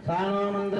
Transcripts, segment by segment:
सानो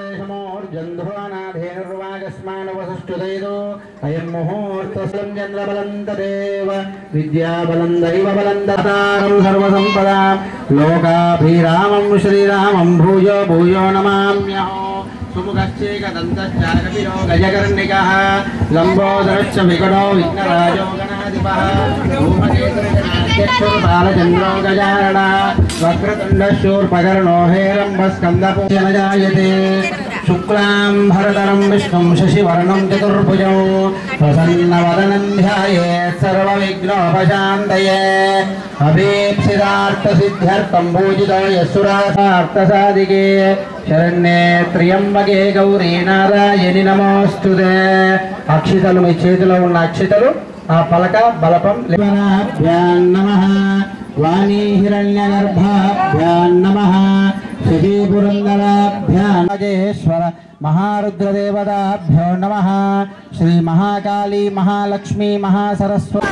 मन्त्रेशमोर्जन्ध्वानाधेनुर्वागस्मानवसुष्टुदैदो अयं मुहूर्तस्लं चन्द्रबलं तदेव विद्याबलं दैवबलं दतारं सर्वसम्पदां लोकाभिरामं श्रीरामं भूयो भूयो नमाम्यहो सुमुखश्चेकदन्तश्चारकपिरो गजकर्णिकः लम्बोदरश्च विकटो विघ्नराजो गणाधिपः धूमकेतुर्बालचन्द्रो गजाननः वक्रतुण्डशूर्पकर्णो हेरम्बस्कन्दपूजन जायते शुक्लां भरतरं विष्णुं शशिवर्णं चतुर्भुजं प्रसन्नवदनं ध्यायेत् सर्वविघ्नोपशान्तये अभीप्सितार्थसिद्ध्यर्थं पूजितो यस्सुरार्थसाधिके शरण्ये त्र्यंबके गौरी नारायणि नमोस्तुते अक्षितलु మీ చేతిలో ఉన్న అక్షితలు ఆ పలక బలపం లేవనాభ్యాం నమః వాణీ హిరణ్యగర్భాభ్యాం నమః శ్రీపురందరాభ్యాం రాజేశ్వర మహారుద్రదేవతాభ్యో నమః శ్రీ మహాకాళీ మహాలక్ష్మీ మహాసరస్వతి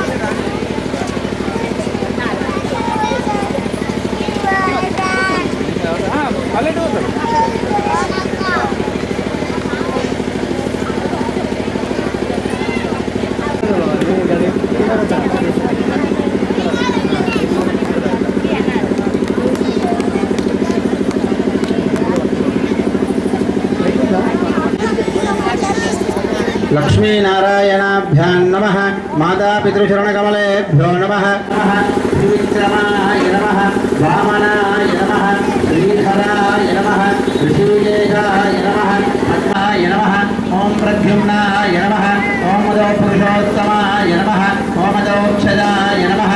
लक्ष्मीनारायणाभ्यां नमः मातापितृचरणकमलेभ्यो नमः त्रिविक्रमाय नमः वामनाय नमः श्रीधराय नमः ऋषिकेशाय नमः पद्माय नमः ओं प्रद्युम्नाय नमः ओं मदोपुरुषोत्तमाय नमः ओं मदोक्षजाय नमः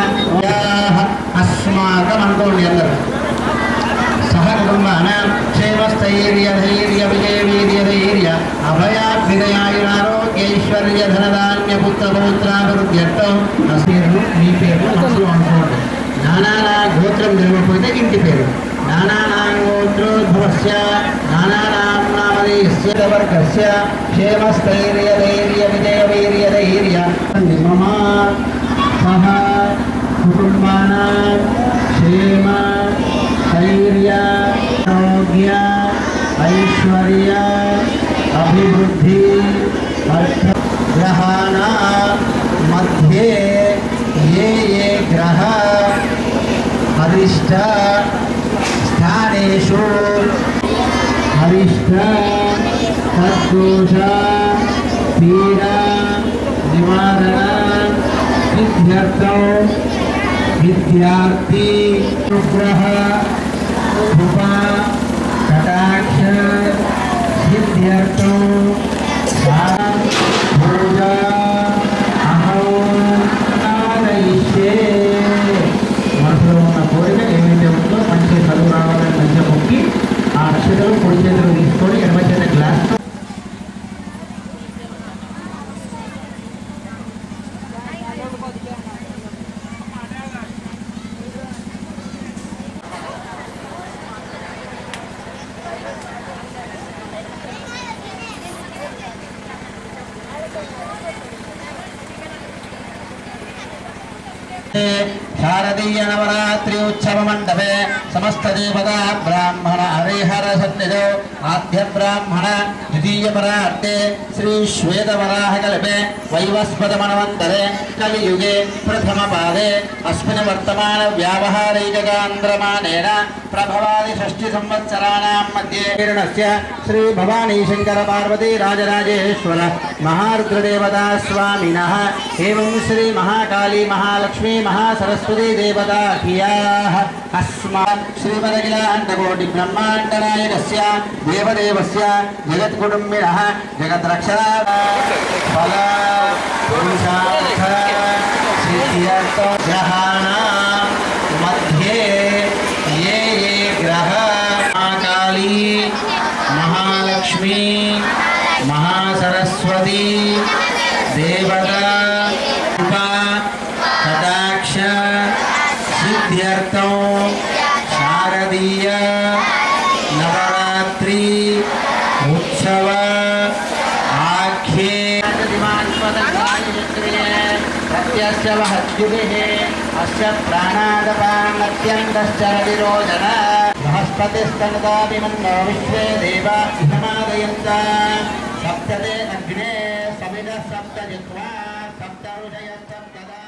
अस्माकमन्तोण्यन्दर सहकुटुम्बानां क्षेमस्थैर्यधैर्यविजयवीर्यधैर्य अभयाभ्युदयायुरारोग्यैश्वर्यधनधान्यपुत्रपौत्राभिवृद्ध्यर्थं పేరు మీ పేరు మనసులో అనుకోండి నానానా గోత్రం తెలియకపోతే ఇంటి పేరు నానానా గోత్రోద్భవస్య నానానాం నామధేయస్య వర్గస్య క్షేమస్థైర్యధైర్యవిజయవీర్యధైర్య మమ సహ కుటుంబానాం క్షేమ धैर्य आरोग्य ऐश्वर्य अभिवृद्धि ग्रहाण मध्ये ये ग्रह अरिष्ट स्थानेषु अरिष्ट तद्दोष पीडा निवारण सिद्ध्यर्थं विद्यार्थी अनुग्रह कृपा कटाक्ष सिद्ध्यर्थं पूजा अहं आदयिष्ये మనసులో ఉన్న కోరిక ఏమైతే ఉందో మంచి చదువు రావాలని మంచిగా మొక్కి ఆ అక్షతలు పొడి చేతులు తీసుకొని ఎడమ చేత గ్లాస్ शारदीय नवरात्रि उत्सव मंडपे समस्त देवता ब्राह्मण हरिहर सन्निधौ आद्य ब्राह्मण द्वितीय परार्थे श्री श्वेत वराह कल्पे वैवस्वत मनवंतरे कलियुगे प्रथम पादे अस्मिन् वर्तमान व्यावहारिकगान्ध्रमानेन प्रभवादि षष्टि संवत्सराणां मध्ये किरणस्य श्री भवानी शंकर पार्वती राजराजेश्वर महारुद्रदेवता स्वामिनः एवं श्री महाकाली महालक्ष्मी महासरस्वती देवता कियाः अस्मात् श्रीमदखिलाण्डकोटि ब्रह्माण्डनायकस्य देवदेवस्य जगत्कुटुम्बिनः जगद्रक्षणा फल पुरुषार्थ सिद्ध्यर्थ ग्रहाणां मध्ये ये ग्रह महाकाली महालक्ष्मी महासरस्वती देवता कटाक्ष सिद्ध्यर्थं शारदीय नवरात्रि उत्सव आख्ये प्रत्यस्य महद्युभिः अस्य प्राणादपानत्यन्तश्चरतिरोचन बृहस्पतिस्तनताभिमन्नो विश्वे देवा सप्तदे अग्ने समिद सप्त जित्वा सप्त ऋषय सप्तदा